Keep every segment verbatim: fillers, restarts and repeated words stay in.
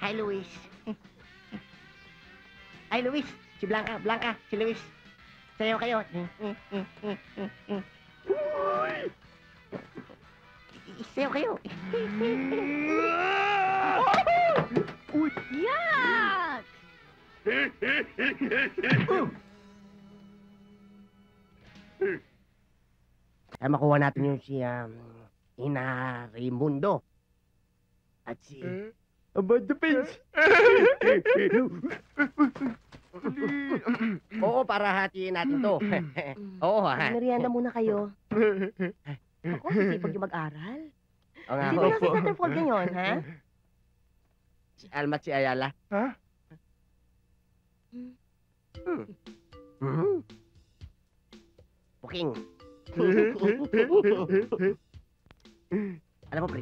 Hi, Luis. Ay, Luis. Si Blanca, Blanca, si Luis. Sayaw kayo. Sayaw kayo. Uy! Yuck! Ay, makuha natin yung si um, Ina Raimundo. At si... About the pins! Oo, para hatiin natin to. Oo, ha. Merienda muna kayo. Ako, sisipag yung mag-aral. Oo nga, Sino ho. na si Centerfold ngayon, ha? Si Alma at si Ayala. Ha? Hmm. Hmm. Puking. Alam mo, pre.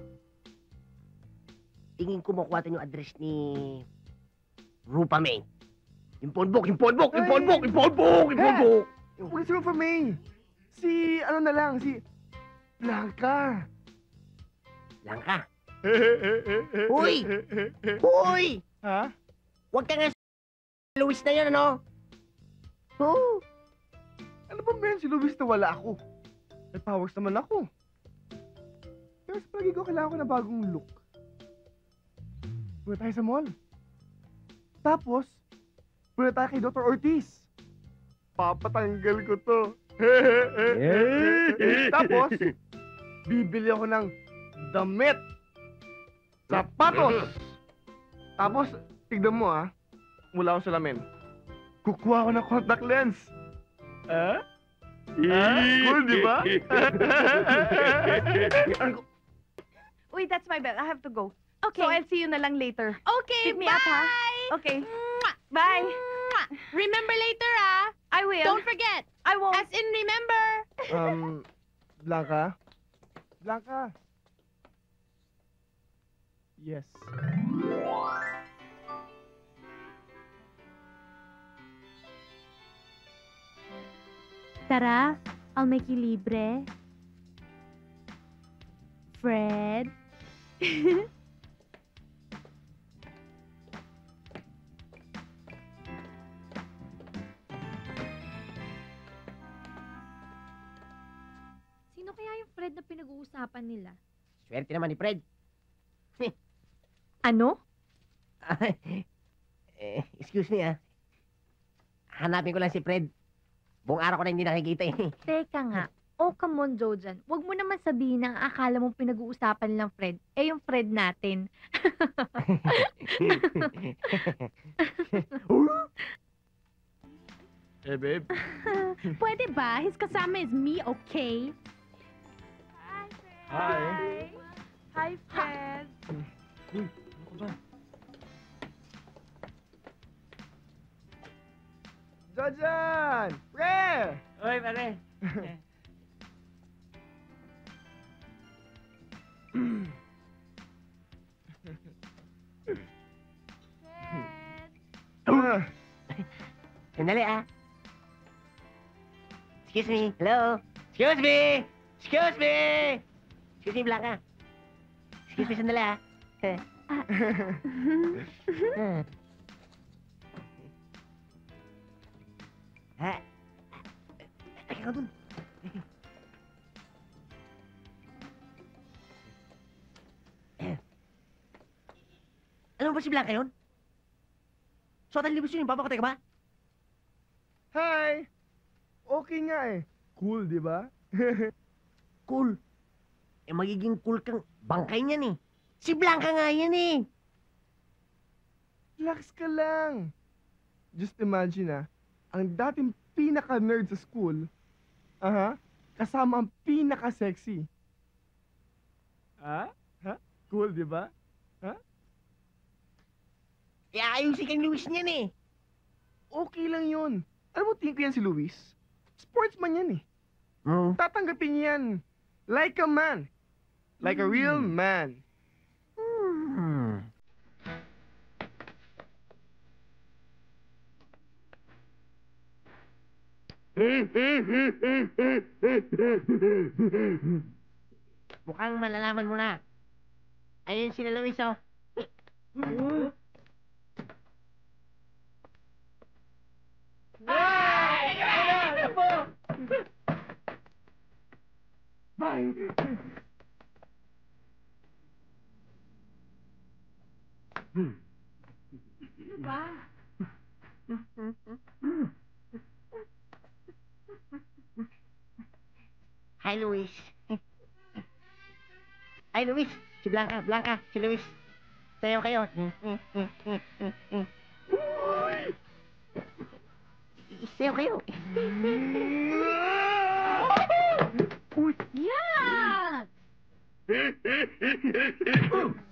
Tingin ko makuha natin yung address ni Rupa May. Yung phone book, yung phone book, yung phone book, yung phone book, yung phone book. Wala si Rufa May! Si, ano na lang, si... Blanca! Langka. Uy! Uy! Ha? Huwag ka nga s*** Luis na yun, ano? Oo. Ano ba meron si Luis na wala ako? May powers naman ako. Pero sa palagi ko, kailangan ko na bagong look. Punta tayo sa mall. Tapos, punta tayo kay Doctor Ortiz. Papatanggal ko to. Tapos, bibili ako ng damit. Sapatos. Tapos, tignan mo ah. Wala akong salamin. Kukuha ako ng contact lens. Ah? Ah? Cool, di ba? Uy, that's my bell. I have to go. Okay. So I'll see you na lang later. Okay, Pick me bye! up, ha? Okay. Bye. Remember later, ah! I will. Don't forget! I won't. As in, remember! Um, Blanca? Blanca? Yes. Tara, I'll make you libre. Fred. Sino kaya yung Fred na pinag-uusapan nila? Swerte naman ni Fred. Ano? eh, excuse me, ah. Hanapin ko lang si Fred. Buong araw ko na hindi nakikita, eh. Teka nga. Oh, come on, Jojan. Huwag mo naman sabihin na ang akala mong pinag-uusapan lang Fred. Eh, yung Fred natin. Hey, babe. Pwede ba? His kasama is me, okay? Hi. Hi, Fred. Uy, ano ka ba? Jojan! Pre! Oy, pare. Ah, Sandali, ah. Excuse me. Hello? Excuse me! Excuse me! Excuse me, Blanca. Excuse me, sandali, ah. Ha? Teka ka dun. Alam mo ba si Blanca yun? So, telebisyon yun, papakatay ka ba? Hi! Okay nga eh. Cool, di ba? Cool. Eh, magiging cool kang bangkay niyan eh. Si Blanca nga yan eh. Relax ka lang. Just imagine ah, ang dating pinaka-nerd sa school, aha, kasama ang pinaka-sexy. Ah? Ha? Cool, di ba? Eh, ayusin kang Luis niyan eh. Okay lang yun. Alam mo, tingin ko yan si Luis. Sportsman yan eh. Hmm. Tatanggapin niya yan. Like a man. Like a real man. Hmm. Mukhang malalaman mo na. Ayun sila Luis, oh. Hi, Luis. Hi, Luis. Si Blanca, Blanca, si Luis. Sayaw kayo. Sayaw kayo. Yeah!